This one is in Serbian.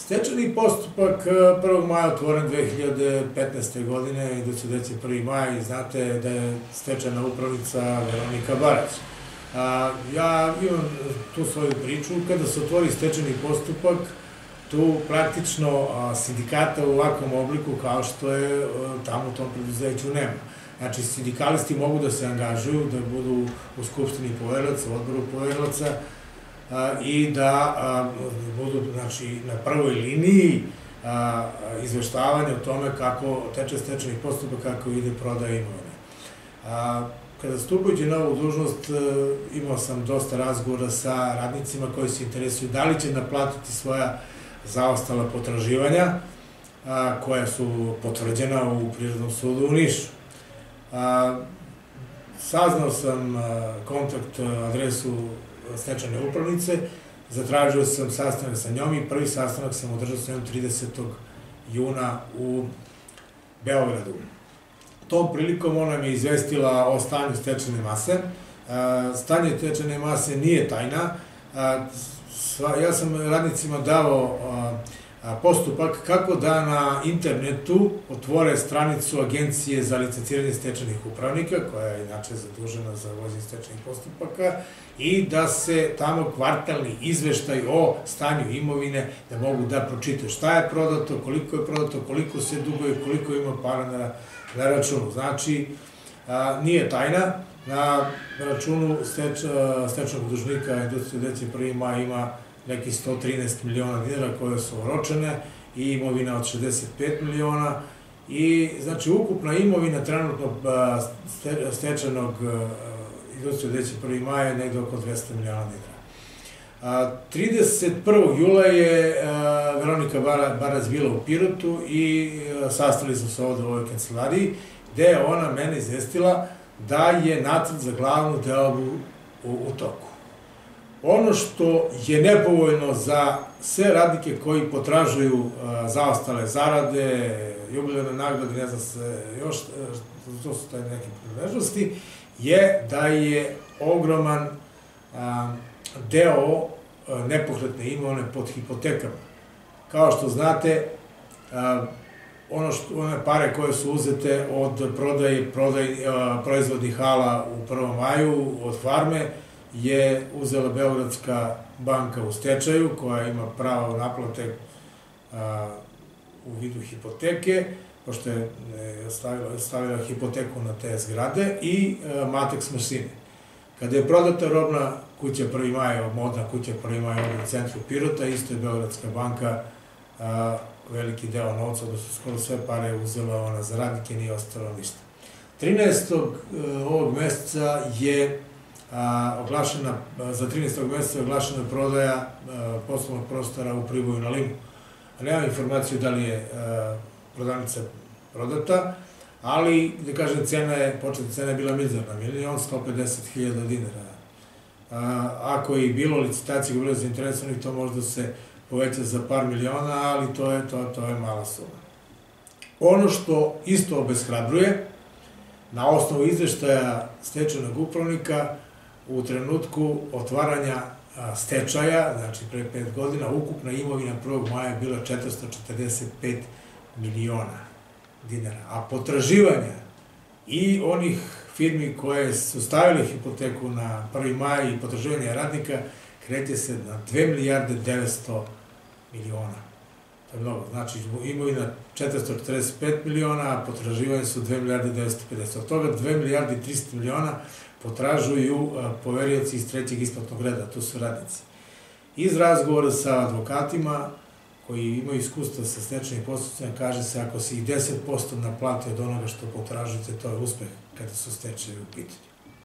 Stečajni postupak 1. maja otvoren 2015. godine, idući da će 1. maj, znate da je stečajna upravnica Veronika Barać. Ja imam tu svoju priču, kada se otvori stečajni postupak, tu praktično sindikata u ovakvom obliku kao što je tamo u tom preduzeću nema. Znači, sindikalisti mogu da se angažuju, da budu u Skupštini poverilaca, u odboru poverilaca i da budu na prvoj liniji izveštavanja o tome kako teče stečajni postupak, kako ide prodaja imovine. Kada stupajući na ovu dužnost, imao sam dosta razgovora sa radnicima koji se interesuju da li će naplatiti svoja zaostala potraživanja koja su potvrđena u Privrednom sudu u Nišu. Saznao sam kontakt adresu stečajne upravnice, zatražio sam sastanak sa njom i prvi sastanak sam održao sa njom 30. juna u Beogradu. Tom prilikom ona mi je izvestila o stanju stečajne mase. Stanje stečajne mase nije tajna. Ja sam radnicima dao postupak kako da na internetu otvore stranicu Agencije za licenciranje stečajnih upravnika, koja je inače zadužena za vođenje stečajnih postupaka, i da se tamo kvartalni izveštaj o stanju imovine, da mogu da pročitaju šta je prodato, koliko se duguje, koliko ima para na računu. Znači, nije tajna, na računu stečajnog dužnika Industrije Deće 1. maj ima neki 113 miliona dinara koje su oročene i imovina od 65 miliona i znači ukupna imovina trenutno stečajnog Industrije Deće 1. maja je negde oko 200 miliona dinara. 31. jula je Veronika Barać bila u Pirotu i sastali smo se ovde u ovoj kancelariji, gde je ona mene izvestila da je nacrt za glavnu deobu u toku. Ono što je nepovoljno za sve radnike koji potražuju zaostale zarade, jubilarne nagrade, ne znam se još, to su taj neke priviležnosti, je da je ogroman deo nepokretne imovine pod hipotekama. Kao što znate, one pare koje su uzete od prodaje proizvodnih hala u 1. maju, od farme, je uzela Beogradska banka u stečaju, koja ima pravo naplate u vidu hipoteke, pošto je stavila hipoteku na te zgrade, i Matex mašine. Kada je prodata robna kuća 1. maja, modna kuća 1. maja u centru Pirota, isto je Beogradska banka veliki deo novca, da su skoro sve pare uzela ona za radnike, nije ostalo ništa. 13. ovog meseca je oglašena, za 13. meseca je oglašena prodaja poslovnog prostora u Priboju na Limu. Nemam informaciju da li je prodavnica prodata, ali, da kažem, početna cena je bila mizerna, 1.150.000 dinara. Ako je i bilo licitacije, bilo je zainteresovanih, to možda se poveća za par miliona, ali to je mala suma. Ono što isto obeshrabruje, na osnovu izveštaja stečajnog upravnika, u trenutku otvaranja stečaja, znači pre 5 godina, ukupna imovina 1. maja je bila 445 miliona dinara, a potraživanja i onih firmi koje su stavili hipoteku na 1. maj i potraživanja radnika kreće se na 2 milijarde 900 miliona. To je mnogo. Znači, imovina 445 miliona, a potraživanje su 2 milijarde 950. Od toga 2 milijarde 300 miliona potražuju poverioci iz trećeg isplatnog reda, to su radnici. Iz razgovora sa advokatima koji imaju iskustva sa stečajnim postupcima, kaže se ako se i 10% naplate od onoga što potražujete, to je uspeh kada su stečajevi u pitanju.